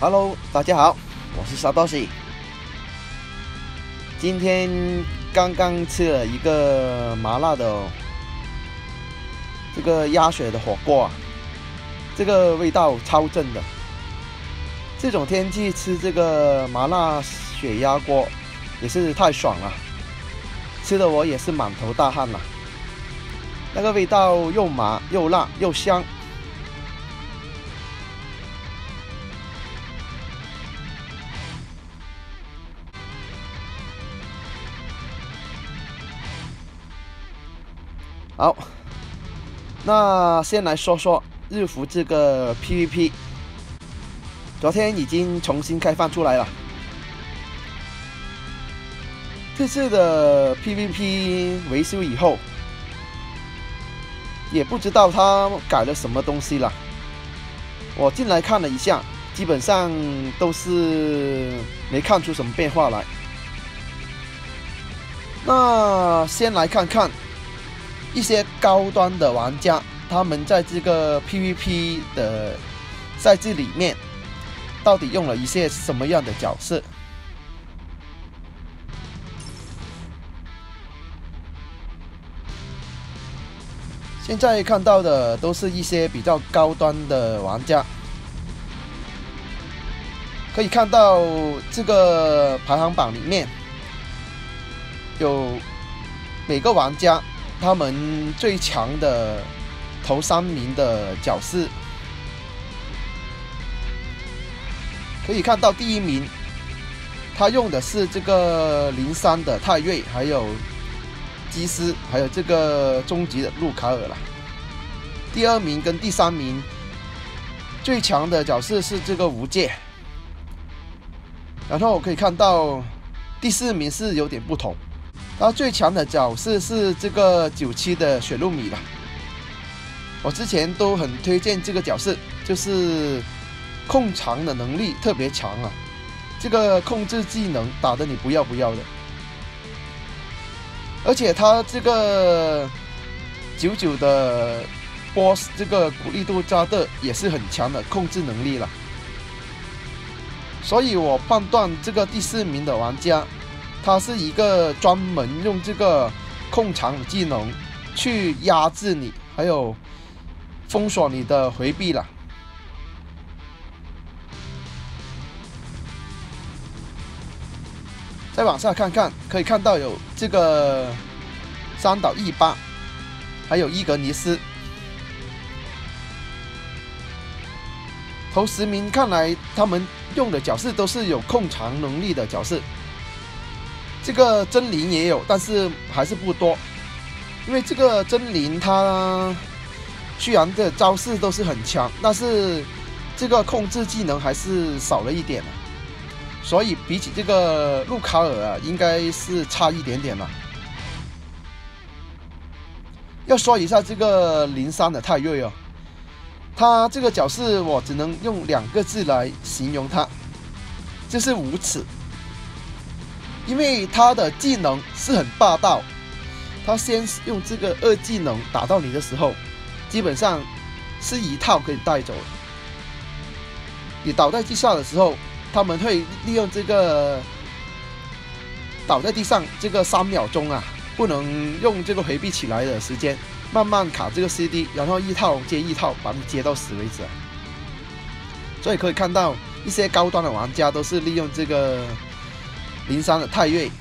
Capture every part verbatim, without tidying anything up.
Hello， 大家好，我是沙多西。今天刚刚吃了一个麻辣的这个鸭血的火锅啊，这个味道超正的。这种天气吃这个麻辣血鸭锅也是太爽了，吃的我也是满头大汗了。那个味道又麻又辣又香。好，那先来说说日服这个 P V P， 昨天已经重新开放出来了。这次的 P V P 维修以后，也不知道他改了什么东西了。我进来看了一下，基本上都是没看出什么变化来。那先来看看一些高端的玩家，他们在这个 P V P 的赛制里面，到底用了一些什么样的角色？现在看到的都是一些比较高端的玩家，可以看到这个排行榜里面有每个玩家他们最强的头三名的角色，可以看到第一名，他用的是这个零三的泰瑞，还有基斯，还有这个终极的路卡尔啦。第二名跟第三名最强的角色是这个无界，然后我可以看到第四名是有点不同。他最强的角色是这个九七的雪露米啦，我之前都很推荐这个角色，就是控场的能力特别强啊，这个控制技能打得你不要不要的，而且他这个九九的 boss 这个古力度扎特也是很强的控制能力了，所以我判断这个第四名的玩家，他是一个专门用这个控场的技能去压制你，还有封锁你的回避了。再往下看看，可以看到有这个三岛一八，还有伊格尼斯。头十名看来他们用的角色都是有控场能力的角色。这个真灵也有，但是还是不多，因为这个真灵它虽然的招式都是很强，但是这个控制技能还是少了一点，所以比起这个路卡尔啊，应该是差一点点了。要说一下这个零三的泰瑞哦，他这个角色我只能用两个字来形容他，就是无耻。因为他的技能是很霸道，他先用这个二技能打到你的时候，基本上是一套可以带走。你倒在地下的时候，他们会利用这个倒在地上这个三秒钟啊，不能用这个回避起来的时间，慢慢卡这个 C D， 然后一套接一套把你接到死为止。所以可以看到一些高端的玩家都是利用这个零三的泰瑞。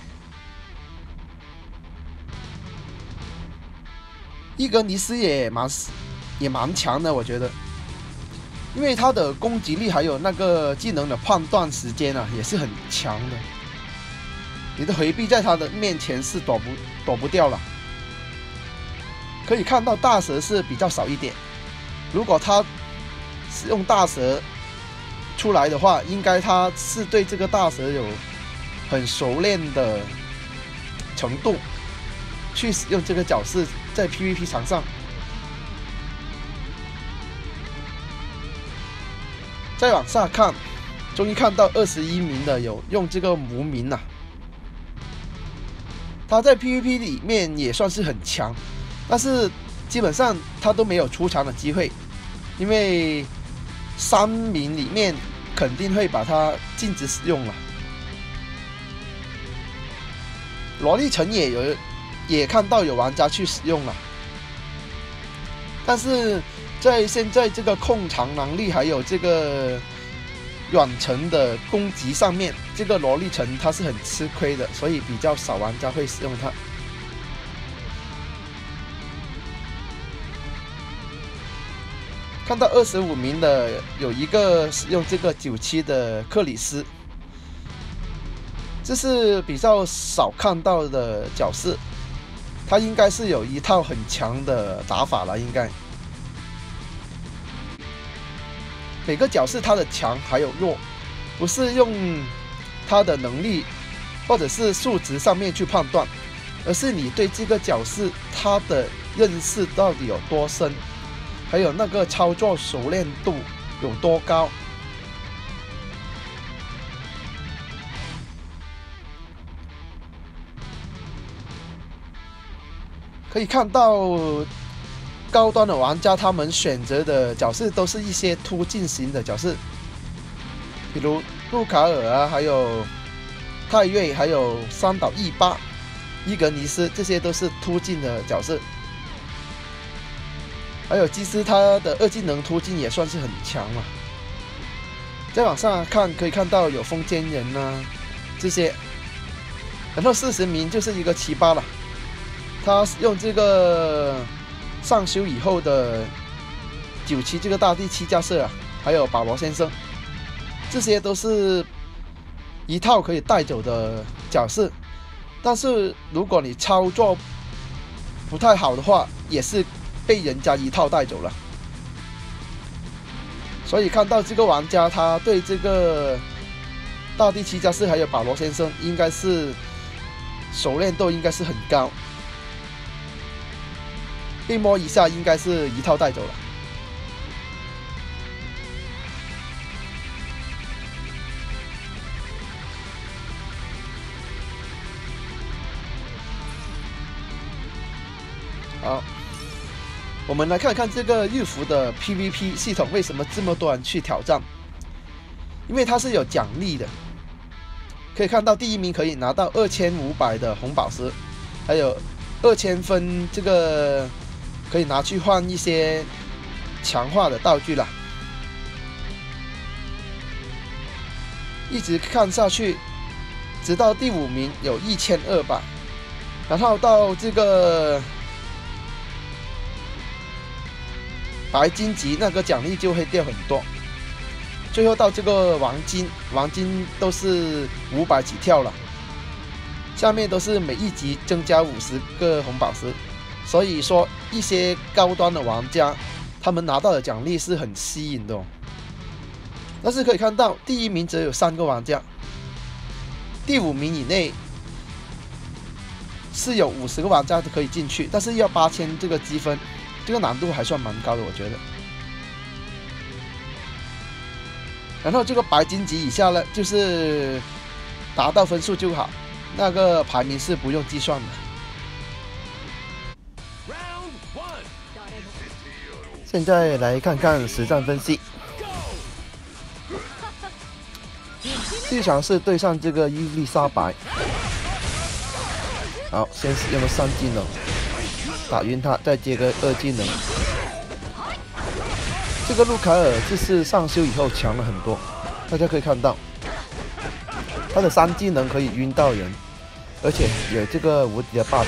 伊格尼斯也蛮也蛮强的，我觉得，因为他的攻击力还有那个技能的判断时间啊，也是很强的。你的回避在他的面前是躲不躲不掉了。可以看到大蛇是比较少一点，如果他使用大蛇出来的话，应该他是对这个大蛇有很熟练的程度去使用这个角色在 P V P 场上。再往下看，终于看到二十一名的有用这个无名啊，他在 P V P 里面也算是很强，但是基本上他都没有出场的机会，因为三名里面肯定会把它禁止使用了。萝莉城也有，也看到有玩家去使用了，但是在现在这个控场能力还有这个远程的攻击上面，这个萝莉城它是很吃亏的，所以比较少玩家会使用它。看到二十五名的有一个使用这个九七的克里斯，这是比较少看到的角色，他应该是有一套很强的打法了，应该。每个角色他的强还有弱，不是用他的能力或者是数值上面去判断，而是你对这个角色他的认识到底有多深。还有那个操作熟练度有多高？可以看到，高端的玩家他们选择的角色都是一些突进型的角色，比如路卡尔啊，还有泰瑞，还有三岛一八、伊格尼斯，这些都是突进的角色。还有基斯，他的二技能突进也算是很强了。再往上看，可以看到有风间人啊这些，然后四十名就是一个七八了。他用这个上修以后的九七这个大地七架设啊，还有保罗先生，这些都是一套可以带走的角色。但是如果你操作不太好的话，也是被人家一套带走了，所以看到这个玩家他对这个大地七加四还有保罗先生应该是熟练度应该是很高，一摸一下应该是一套带走了。好。我们来看看这个日服的 P V P 系统为什么这么多人去挑战？因为它是有奖励的，可以看到第一名可以拿到二千五百的红宝石，还有二千分这个可以拿去换一些强化的道具啦。一直看下去，直到第五名有一千二百，然后到这个白金级那个奖励就会掉很多，最后到这个黄金，黄金都是五百起跳了，下面都是每一级增加五十个红宝石，所以说一些高端的玩家，他们拿到的奖励是很吸引的哦。但是可以看到，第一名只有三个玩家，第五名以内是有五十个玩家可以进去，但是要八千这个积分。这个难度还算蛮高的，我觉得。然后这个白金级以下呢，就是达到分数就好，那个排名是不用计算的。现在来看看实战分析。这场是对上这个伊丽莎白，好，先使用了三技能。打晕他，再接个二技能。这个路凯尔就是上修以后强了很多，大家可以看到，他的三技能可以晕到人，而且有这个无敌的 buff。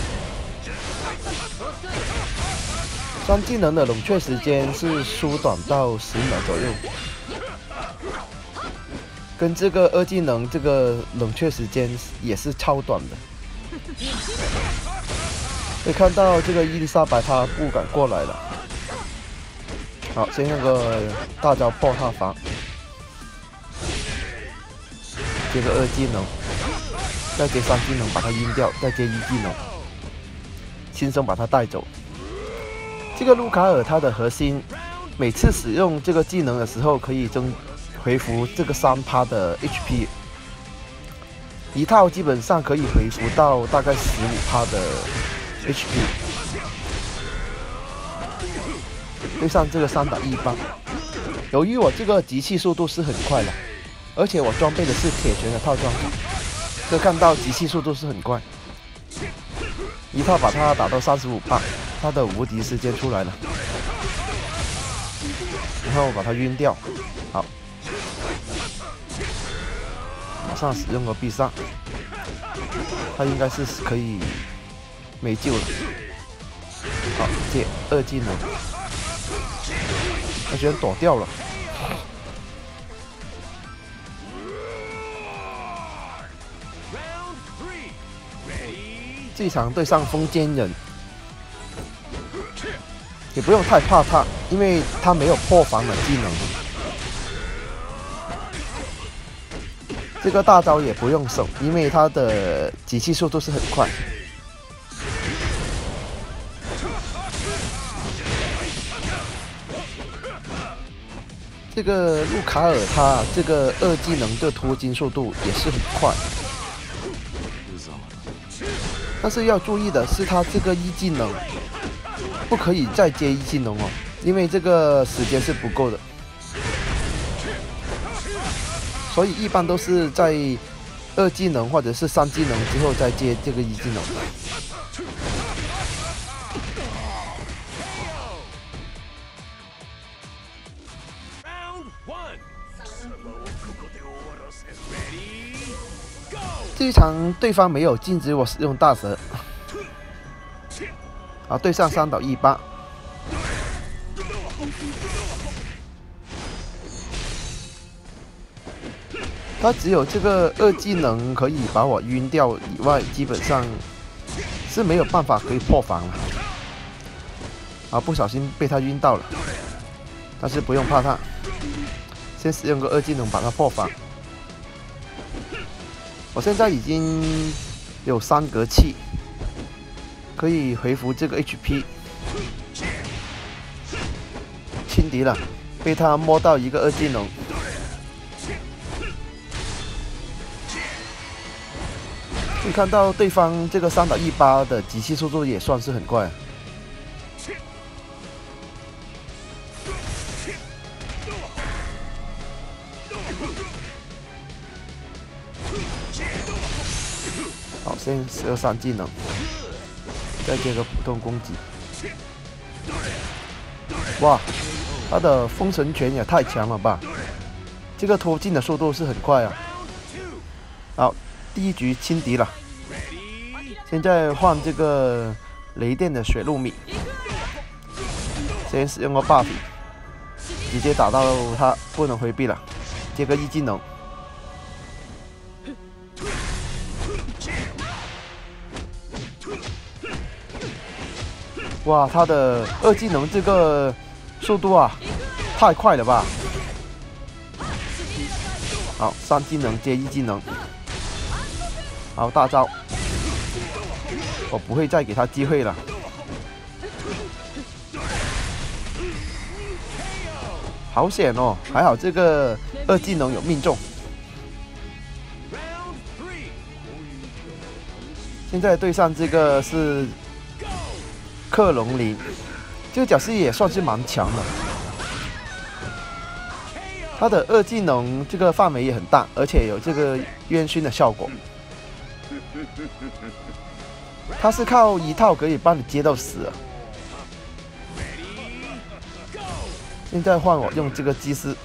三技能的冷却时间是缩短到十秒左右，跟这个二技能这个冷却时间也是超短的。可以看到这个伊丽莎白她不敢过来了。好，先那个大招破塔防，接个二技能，再接三技能把他晕掉，再接一技能，轻松把他带走。这个卢卡尔他的核心，每次使用这个技能的时候可以增回复这个三趴的 H P， 一套基本上可以回复到大概十五趴的 H P。对上这个三打一八， 由于我这个集气速度是很快的，而且我装备的是铁拳的套装卡，可以看到集气速度是很快。一套把它打到三十五磅，它的无敌时间出来了，然后把它晕掉。好，马上使用个必杀，它应该是可以没救了。好，借二技能，他居然躲掉了。这场对上风间人，也不用太怕他，因为他没有破防的技能。这个大招也不用守，因为他的集气速度是很快。这个路卡尔他这个二技能的突进速度也是很快。但是要注意的是，他这个一技能不可以再接一技能哦，因为这个时间是不够的，所以一般都是在二技能或者是三技能之后再接这个一技能。这一场对方没有禁止我使用大蛇，啊，对上三倒一八，他只有这个二技能可以把我晕掉以外，基本上是没有办法可以破防了。啊，不小心被他晕到了，但是不用怕他，先使用个二技能把他破防。我现在已经有三格气，可以回复这个 H P， 轻敌了，被他摸到一个二技能。可以看到对方这个三打一八的集气速度也算是很快。好，先使用三技能，再接个普通攻击。哇，他的封神拳也太强了吧！这个突进的速度是很快啊。好，第一局轻敌了。现在换这个雷电的水陆米，先使用个 buff， 直接打到他不能回避了，接个一技能。哇，他的二技能这个速度啊，太快了吧！好，三技能接一技能，好大招，我不会再给他机会了。好险哦，还好这个二技能有命中。现在对上这个是克隆林，这个角色也算是蛮强的。他的二技能这个范围也很大，而且有这个烟熏的效果。他是靠一套可以帮你接到死啊。现在换我用这个祭司，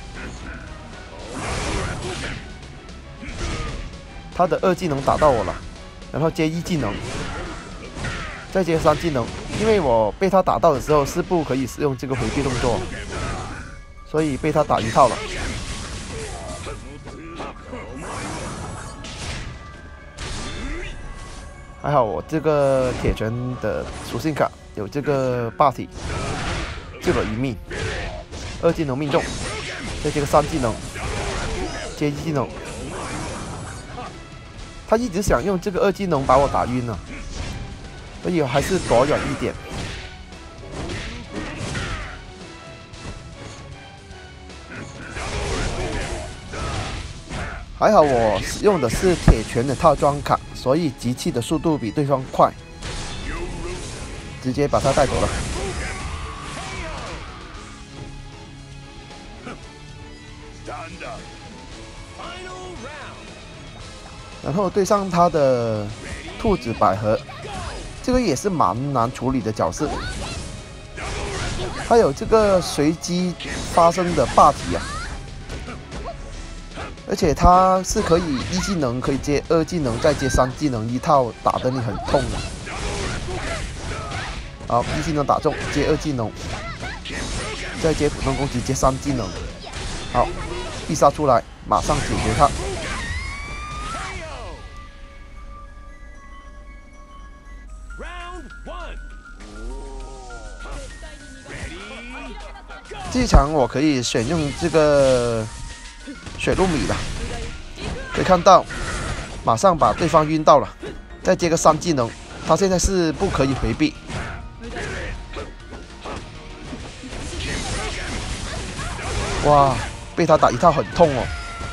他的二技能打到我了，然后接一技能。再接三技能，因为我被他打到的时候是不可以使用这个回避动作，所以被他打一套了。还好我这个铁拳的属性卡有这个霸体，救了一命。二技能命中，再接个三技能，接一技能。他一直想用这个二技能把我打晕了。所以还是躲远一点。还好我使用的是铁拳的套装卡，所以集气的速度比对方快，直接把他带走了。 然后对上他的兔子百合，这个也是蛮难处理的角色。还有这个随机发生的霸体啊，而且它是可以一技能可以接二技能再接三技能一套，打得你很痛的。好，一技能打中，接二技能，再接普通攻击，接三技能。好，必杀出来，马上解决它。这一场我可以选用这个水陆米了，可以看到，马上把对方晕到了，再接个三技能，他现在是不可以回避。哇，被他打一套很痛哦。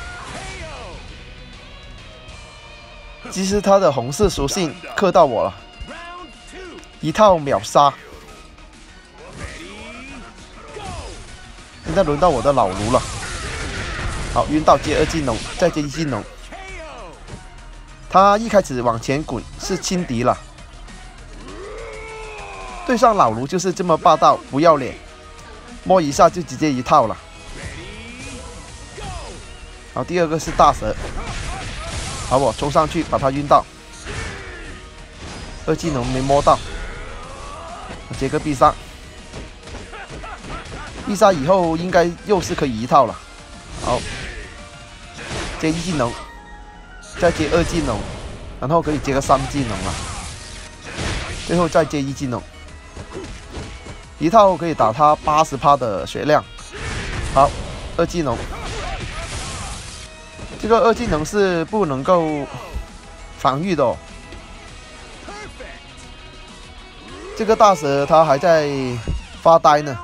其实他的红色属性克到我了，一套秒杀。现在轮到我的老卢了，好，晕到接二技能，再接一技能。他一开始往前滚是轻敌了，对上老卢就是这么霸道不要脸，摸一下就直接一套了。好，第二个是大蛇，好，我冲上去把他晕到，二技能没摸到，接个必杀。必杀以后应该又是可以一套了。好，接一技能，再接二技能，然后可以接个三技能了，最后再接一技能，一套可以打他 百分之八十 的血量。好，二技能，这个二技能是不能够防御的哦。这个大蛇他还在发呆呢。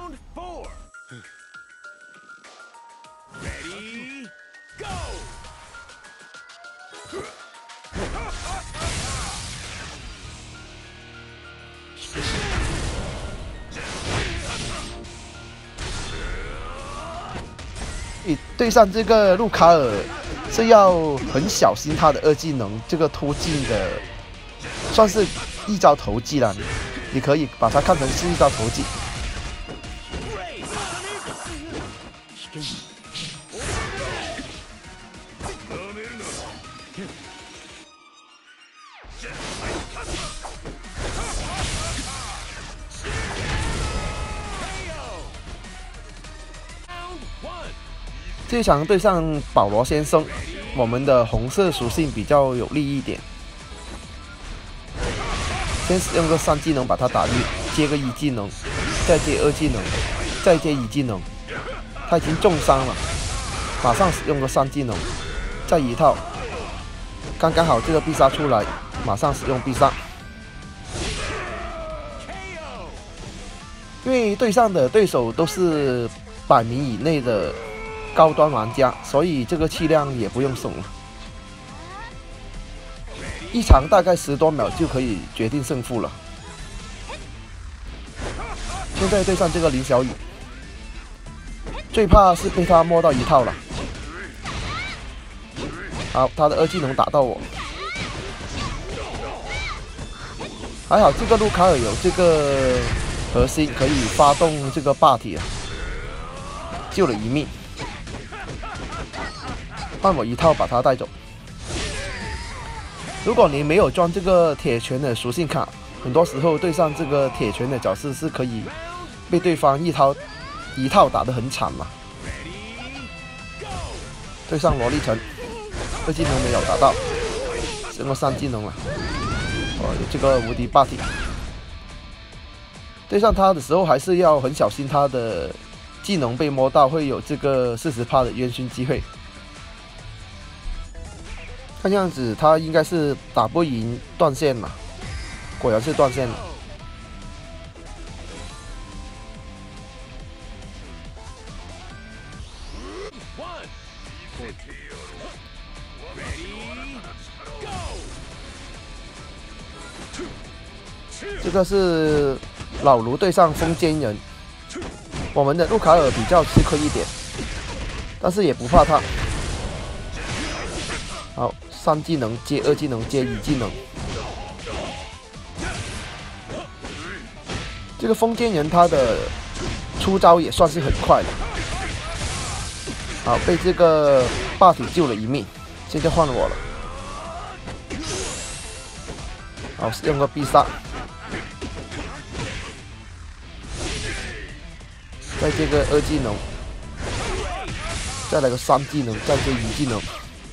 对上这个路卡尔是要很小心他的二技能，这个突进的算是一招投技了，你可以把它看成是一招投技。这一场对上保罗先生，我们的红色属性比较有利一点。先使用个三技能把他打晕，接个一技能，再接二技能，再接一技能，他已经重伤了，马上使用个三技能，再一套，刚刚好这个必杀出来，马上使用必杀。因为对上的对手都是百名以内的高端玩家，所以这个气量也不用送了，一场大概十多秒就可以决定胜负了。现在对上这个林小雨，最怕是被他摸到一套了。好，他的二技能打到我，还好这个卢卡尔有这个核心可以发动这个霸体啊，救了一命。换我一套把他带走。如果你没有装这个铁拳的属性卡，很多时候对上这个铁拳的角色是可以被对方一套一套打得很惨嘛。对上萝莉城，二技能没有打到，使用三技能了。哦，有这个无敌霸体。对上他的时候还是要很小心，他的技能被摸到会有这个 百分之四十 的烟熏机会。看样子他应该是打不赢断线了，果然是断线了。这个是老卢对上风间人，我们的路卡尔比较吃亏一点，但是也不怕他。好， 三技能接二技能接一技能。这个封建人他的出招也算是很快的。好，被这个霸体救了一命，现在换我了。好，用个必杀。 再接个二技能，再来个三技能，再接一技能。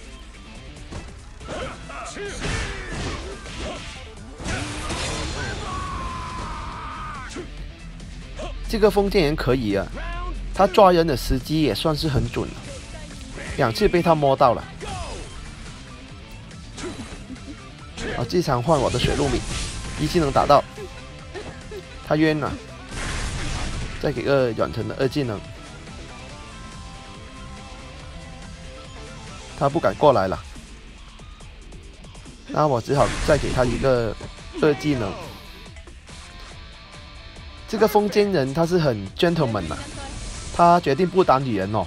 这个封建人可以啊，他抓人的时机也算是很准了，两次被他摸到了。好，这场换我的水陆米，一技能打到，他冤了。 再给个远程的二技能，他不敢过来了，那我只好再给他一个二技能。这个封建人他是很 gentleman 呐、啊，他决定不打女人哦。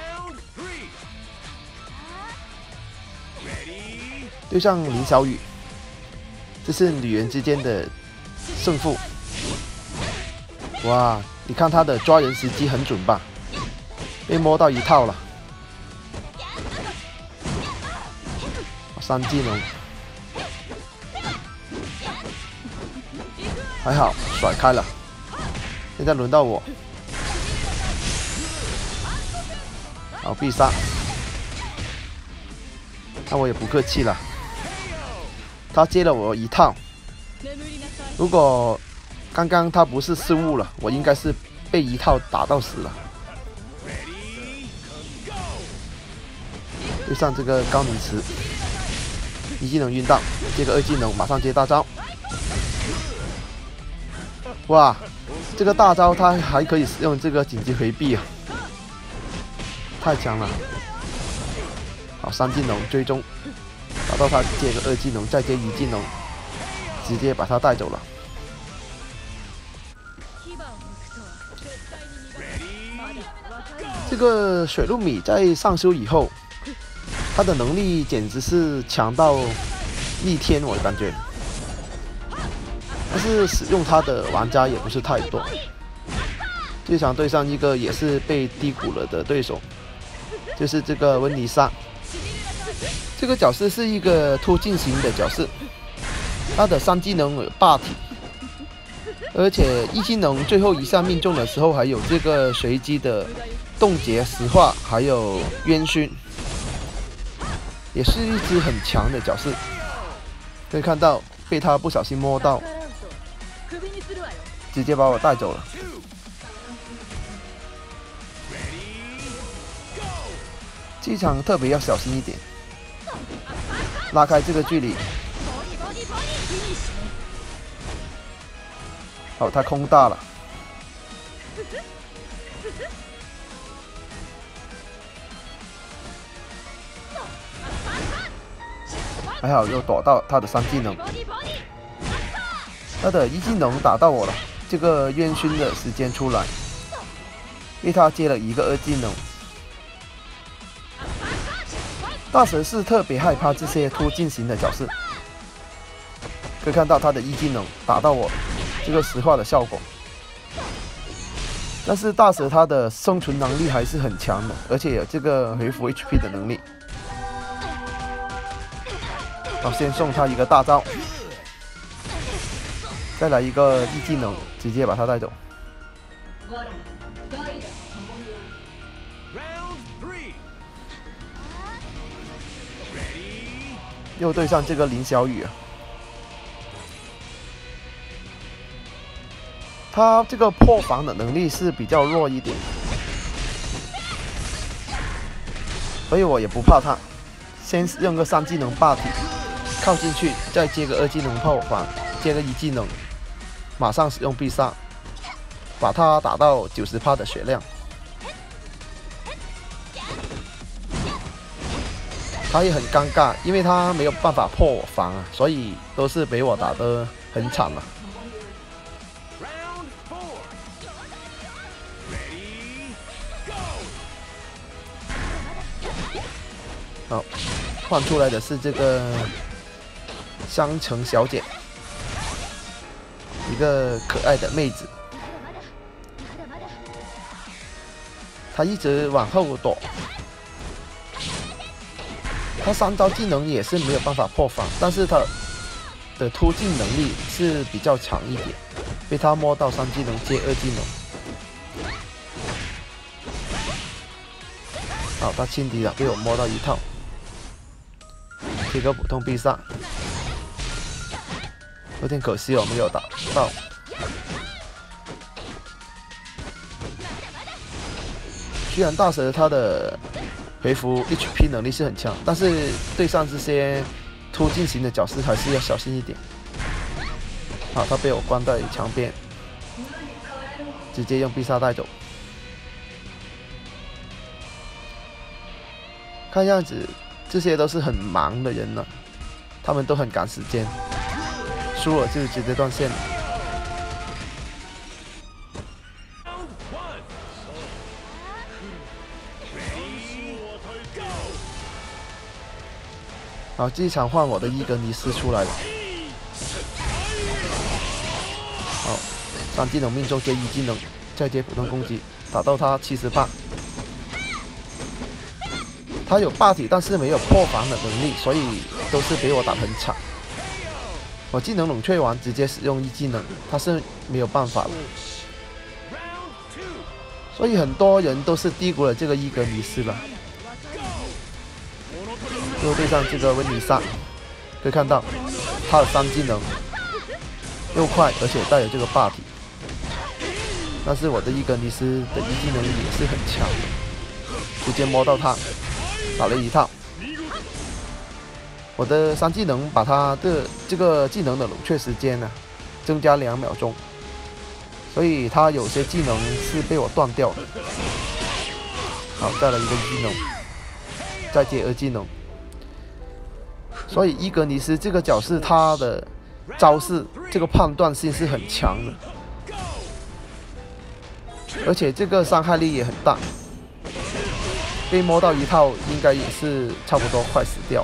对上林小雨，这是女人之间的胜负。哇！ 你看他的抓人时机很准吧？被摸到一套了，三技能还好甩开了。现在轮到我，好必杀，那我也不客气了。他接了我一套，如果 刚刚他不是失误了，我应该是被一套打到死了。对上这个高敏池，一技能晕到，接个二技能，马上接大招。哇，这个大招他还可以使用这个紧急回避啊，太强了。好，三技能追踪，打到他接个二技能，再接一技能，直接把他带走了。 这个水陆米在上修以后，他的能力简直是强到逆天，我感觉。但是使用他的玩家也不是太多。这场对上一个也是被低估了的对手，就是这个温妮莎。这个角色是一个突进型的角色，他的三技能有霸体，而且一技能最后一下命中的时候还有这个随机的 冻结、石化，还有烟熏，也是一只很强的角色。可以看到，被他不小心摸到，直接把我带走了。这一场特别要小心一点，拉开这个距离。好，他空大了。 还好又躲到他的三技能，他的一技能打到我了。这个烟熏的时间出来，被他接了一个二技能。大神是特别害怕这些突进型的角色，可以看到他的一技能打到我，这个石化的效果。但是大蛇他的生存能力还是很强的，而且有这个回复 H P 的能力。 好，先送他一个大招，再来一个一技能，直接把他带走。又对上这个林小雨啊，他这个破防的能力是比较弱一点，所以我也不怕他，先用个三技能霸体。 靠进去，再接个二技能破防，接个一技能，马上使用必杀，把他打到 百分之九十 的血量。他也很尴尬，因为他没有办法破我防啊，所以都是被我打得很惨了。好， 换出来的是这个香橙小姐，一个可爱的妹子。她一直往后躲，她三招技能也是没有办法破防，但是她的突进能力是比较强一点，被她摸到三技能接二技能。好，她轻敌了，被我摸到一套。贴个普通必杀，有点可惜我没有打到。虽然大蛇他的回复 H P 能力是很强，但是对上这些突进型的角色还是要小心一点。好，他被我关在墙边，直接用必杀带走。看样子。这些都是很忙的人了，他们都很赶时间，输了就直接断线了。好，这一场换我的伊格尼斯出来了。好，三技能命中接一技能，再接普通攻击，打到他七十八。他有霸体，但是没有破防的能力，所以都是被我打很惨。我技能冷却完，直接使用一技能，他是没有办法了。所以很多人都是低估了这个伊格尼斯了。又对上这个温妮莎，可以看到他的三技能又快，而且带有这个霸体。但是我的伊格尼斯的一技能也是很强的，直接摸到他。打了一套，我的三技能把他的这个技能的冷却时间呢增加两秒钟，所以他有些技能是被我断掉的。好，再来一个技能，再接二技能。所以伊格尼斯这个角色他的招式这个判断性是很强的，而且这个伤害力也很大。被摸到一套，应该也是差不多快死掉。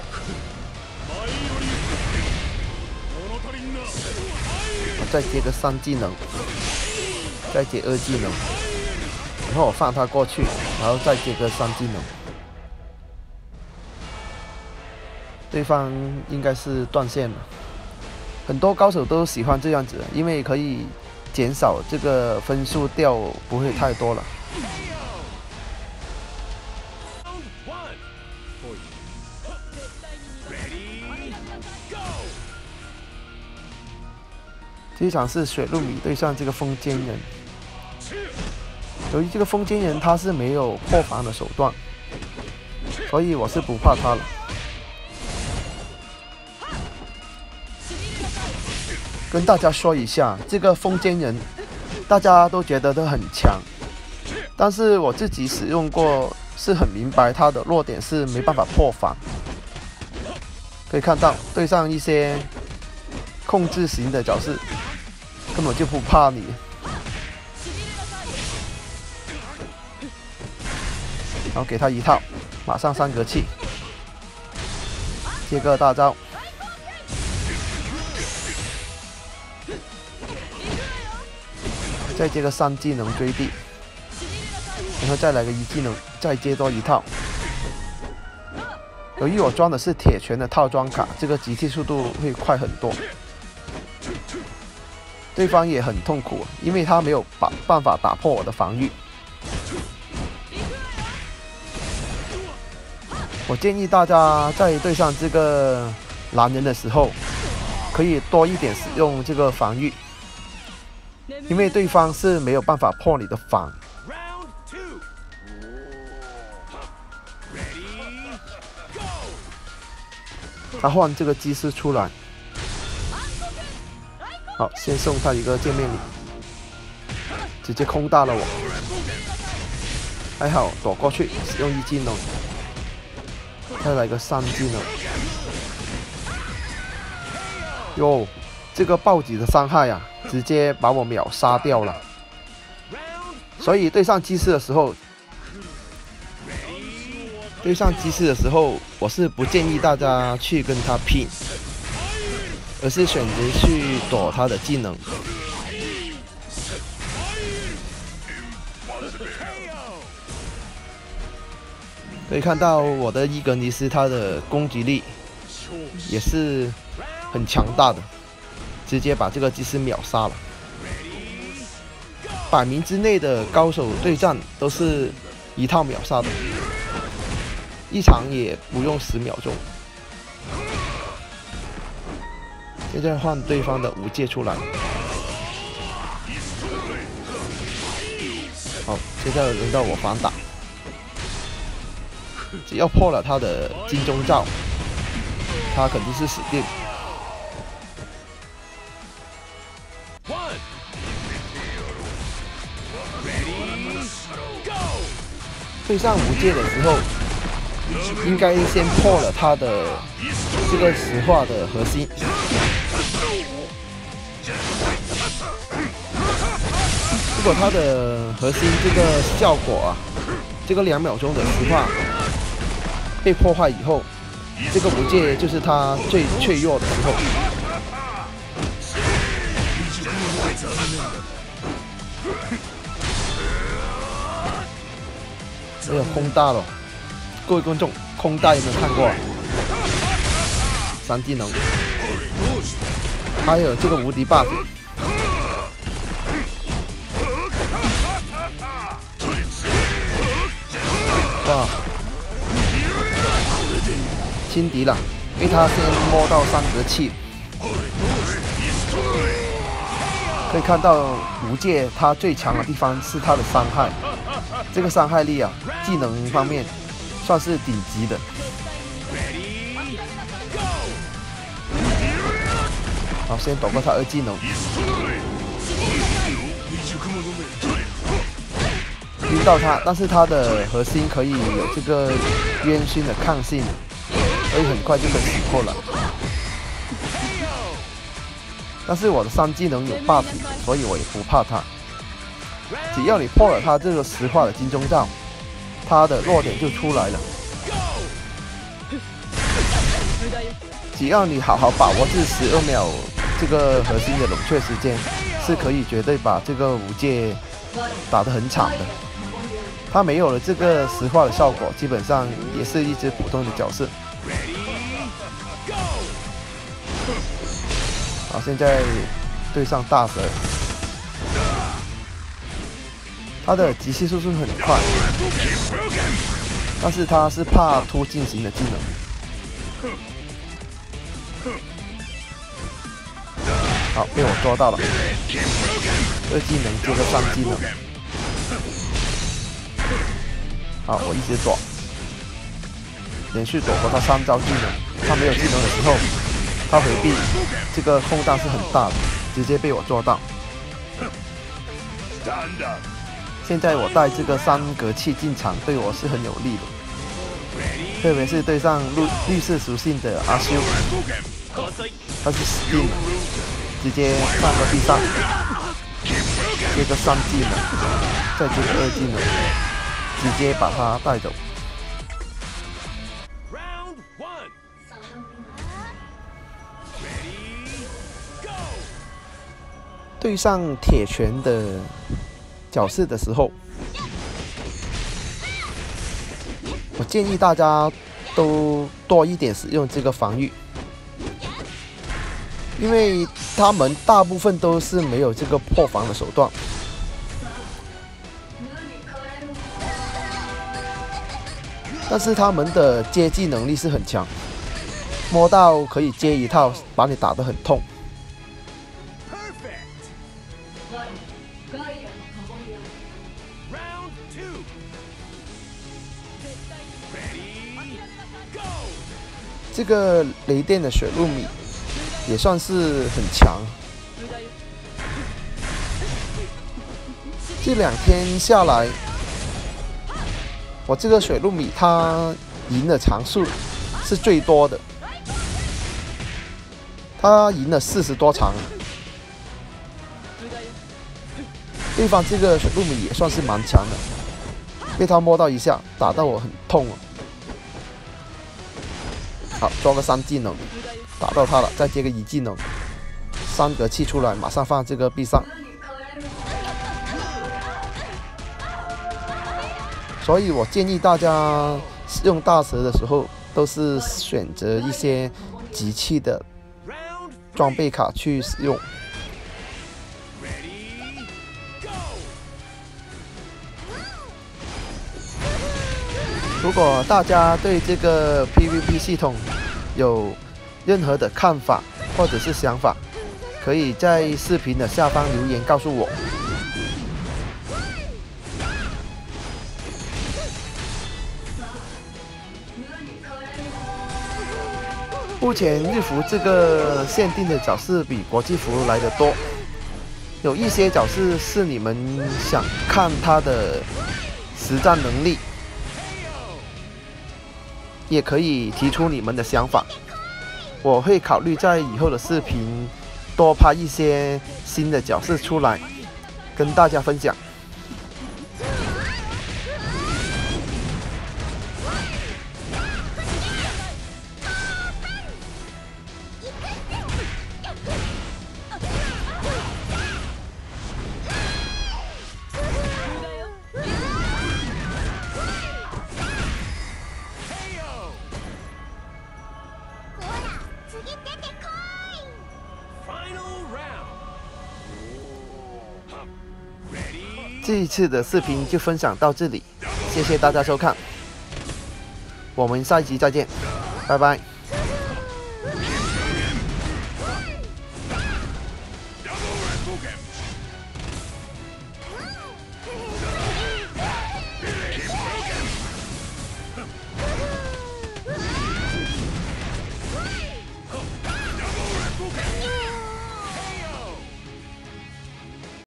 再接个三技能，再接二技能，然后我放他过去，然后再接个三技能。对方应该是断线了。很多高手都喜欢这样子，因为可以减少这个分数掉，不会太多了。这一场是水陆米对上这个风间人。由于这个风间人他是没有破防的手段，所以我是不怕他了。跟大家说一下，这个风间人大家都觉得他很强，但是我自己使用过，是很明白他的弱点是没办法破防。可以看到，对上一些控制型的角色，根本就不怕你。然后给他一套，马上三格气，接个大招，再接个三技能追地，然后再来个一技能，再接多一套。由于我装的是铁拳的套装卡，这个集气速度会快很多。对方也很痛苦，因为他没有把办法打破我的防御。我建议大家在对上这个蓝人的时候，可以多一点使用这个防御，因为对方是没有办法破你的防。他换这个机师出来，好，先送他一个见面礼，直接空大了我，还好躲过去，使用一技能。再来个三技能，哟，这个暴击的伤害呀、啊，直接把我秒杀掉了。所以对上机师的时候， 对上鸡翅的时候，我是不建议大家去跟他拼，而是选择去躲他的技能。可以看到我的伊格尼斯，他的攻击力也是很强大的，直接把这个鸡翅秒杀了。百名之内的高手对战都是一套秒杀的，一场也不用十秒钟。现在换对方的无界出来，好，现在轮到我反打。只要破了他的金钟罩，他肯定是死定。对上无界的时候，应该先破了他的这个石化的核心。如果他的核心这个效果啊，这个两秒钟的石化被破坏以后，这个无界就是他最脆弱的时候。哎呀，空大了！各位观众，空大有没有看过？三技能，还有这个无敌 buff。哇！轻敌了，因为他先摸到三格气。可以看到无界他最强的地方是他的伤害，这个伤害力啊，技能方面算是顶级的。好，先躲过他二技能。晕到他，但是他的核心可以有这个烟熏的抗性，所以很快就可以醒过来。但是我的三技能有 buff， 所以我也不怕他。只要你破了他这个石化的金钟罩，他的弱点就出来了。只要你好好把握这十二秒这个核心的冷却时间，是可以绝对把这个无界打得很惨的。他没有了这个石化的效果，基本上也是一只普通的角色。好，现在对上大蛇，他的极限速度很快，但是他是怕突进型的技能。好，被我抓到了，二技能接个三技能。好，我一直躲，连续躲过他三招技能。他没有技能的时候，他回避这个空档是很大的，直接被我抓到。现在我带这个三格气进场，对我是很有利的，特别是对上绿绿色属性的阿修，他是死定了，直接放到地上，接个三技能，再接个二技能，直接把他带走。对上铁拳的角色的时候，我建议大家都多一点使用这个防御，因为他们大部分都是没有这个破防的手段。但是他们的接技能力是很强，摸到可以接一套，把你打得很痛。这个雷电的雪露米也算是很强。这两天下来，我这个雪露米它赢的场数是最多的，它赢了四十多场。对方这个雪露米也算是蛮强的，被他摸到一下，打到我很痛哦。 好，抓个三技能，打到他了，再接个一技能，三格气出来，马上放这个壁上。所以我建议大家用大蛇的时候，都是选择一些集气的装备卡去使用。如果大家对这个 P V P 系统有任何的看法或者是想法，可以在视频的下方留言告诉我。目前日服这个限定的角色比国际服来得多，有一些角色是你们想看他的实战能力，也可以提出你们的想法，我会考虑在以后的视频多拍一些新的角色出来，跟大家分享。这一次的视频就分享到这里，谢谢大家收看，我们下一集再见，拜拜。